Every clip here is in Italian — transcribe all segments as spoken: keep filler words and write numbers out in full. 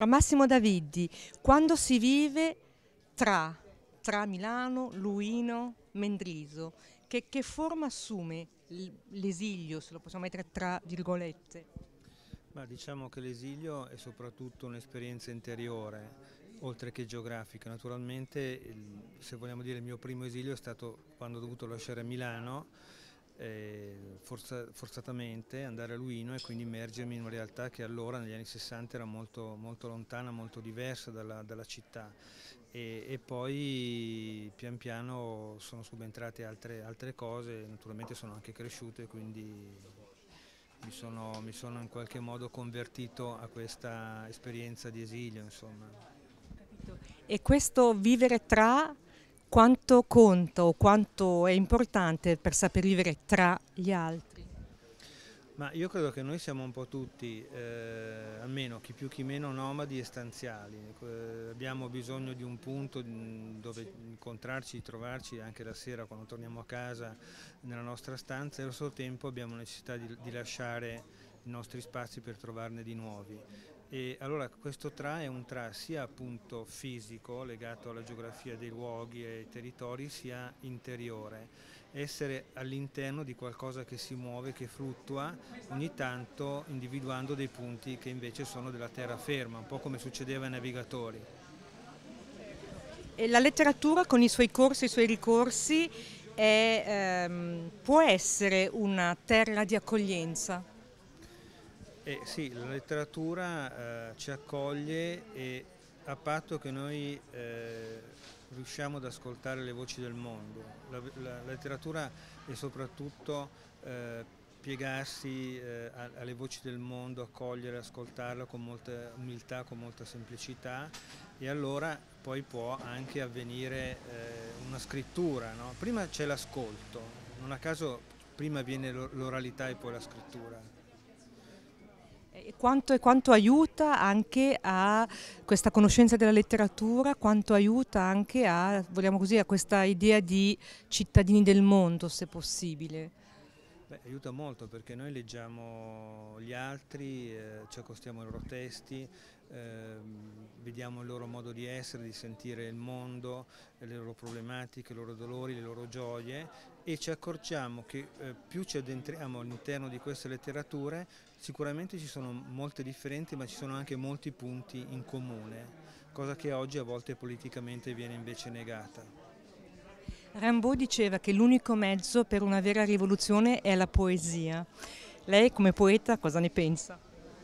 Massimo Daviddi, quando si vive tra, tra Milano, Luino, Mendriso, che, che forma assume l- l'esilio, se lo possiamo mettere tra virgolette? Ma diciamo che l'esilio è soprattutto un'esperienza interiore, oltre che geografica. Naturalmente, il- se vogliamo dire, il mio primo esilio è stato quando ho dovuto lasciare Milano, eh, forza- forzatamente, andare a Luino e quindi immergermi in una realtà che allora, negli anni sessanta, era molto, molto lontana, molto diversa dalla, dalla città. E, e poi pian piano sono subentrate altre, altre cose, naturalmente sono anche cresciute, quindi mi sono, mi sono in qualche modo convertito a questa esperienza di esilio, insomma. E questo vivere tra, quanto conta o quanto è importante per saper vivere tra gli altri? Ma io credo che noi siamo un po' tutti, eh, almeno chi più chi meno, nomadi e stanziali. Eh, abbiamo bisogno di un punto mh, dove incontrarci, trovarci anche la sera quando torniamo a casa nella nostra stanza e allo stesso tempo abbiamo necessità di, di lasciare i nostri spazi per trovarne di nuovi. E allora questo tra è un tra sia appunto fisico, legato alla geografia dei luoghi e ai territori, sia interiore. Essere all'interno di qualcosa che si muove, che fluttua, ogni tanto individuando dei punti che invece sono della terraferma, un po' come succedeva ai navigatori. E la letteratura con i suoi corsi e i suoi ricorsi è, ehm, può essere una terra di accoglienza. E sì, la letteratura eh, ci accoglie e a patto che noi eh, riusciamo ad ascoltare le voci del mondo. La, la- la letteratura è soprattutto eh, piegarsi eh, a- alle voci del mondo, accogliere, ascoltarla con molta umiltà, con molta semplicità e allora poi può anche avvenire eh, una scrittura, no? Prima c'è l'ascolto, non a caso prima viene l'oralità e poi la scrittura. E quanto, e quanto aiuta anche a questa conoscenza della letteratura, quanto aiuta anche a, vogliamo così, a questa idea di cittadini del mondo, se possibile. Beh, aiuta molto perché noi leggiamo gli altri, eh, ci accostiamo ai loro testi, ehm, vediamo il loro modo di essere, di sentire il mondo, eh, le loro problematiche, i loro dolori, le loro gioie e ci accorgiamo che eh, più ci addentriamo all'interno di queste letterature, sicuramente ci sono molte differenti, ma ci sono anche molti punti in comune, cosa che oggi a volte politicamente viene invece negata. Rimbaud diceva che l'unico mezzo per una vera rivoluzione è la poesia. Lei come poeta cosa ne pensa?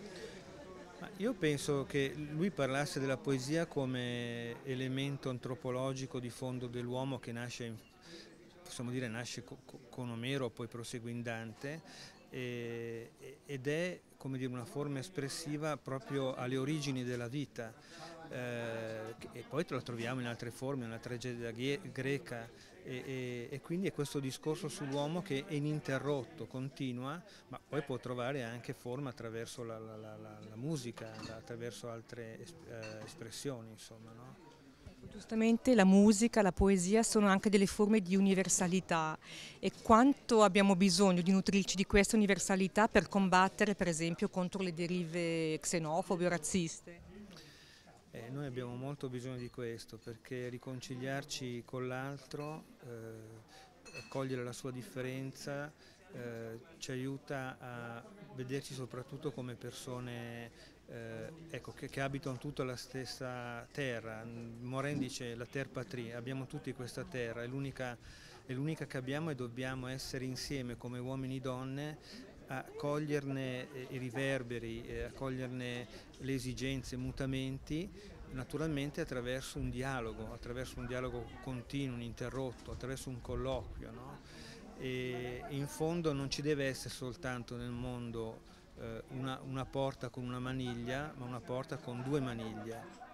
Ma io penso che lui parlasse della poesia come elemento antropologico di fondo dell'uomo che nasce, in- possiamo dire, nasce co- co- con Omero, poi prosegue in Dante, e- e- ed è come dire, una forma espressiva proprio alle origini della vita. Eh, che- e poi la troviamo in altre forme, nella tragedia ghe- greca, e, e- e quindi è questo discorso sull'uomo che è ininterrotto, continua, ma poi può trovare anche forma attraverso la, la- la- la- la musica, attraverso altre es- eh, espressioni, insomma, no? Giustamente la musica, la poesia sono anche delle forme di universalità e quanto abbiamo bisogno di nutrirci di questa universalità per combattere per esempio contro le derive xenofobe o razziste. E noi abbiamo molto bisogno di questo perché riconciliarci con l'altro, eh, accogliere la sua differenza, eh, ci aiuta a vederci soprattutto come persone eh, ecco, che, che abitano tutta la stessa terra. Morin dice la terre patrie, abbiamo tutti questa terra, è l'unica, è l'unica che abbiamo e dobbiamo essere insieme come uomini e donne a coglierne eh, i riverberi, eh, a coglierne le esigenze, i mutamenti, naturalmente attraverso un dialogo, attraverso un dialogo continuo, ininterrotto, attraverso un colloquio. No? E in fondo non ci deve essere soltanto nel mondo eh, una, una porta con una maniglia, ma una porta con due maniglie.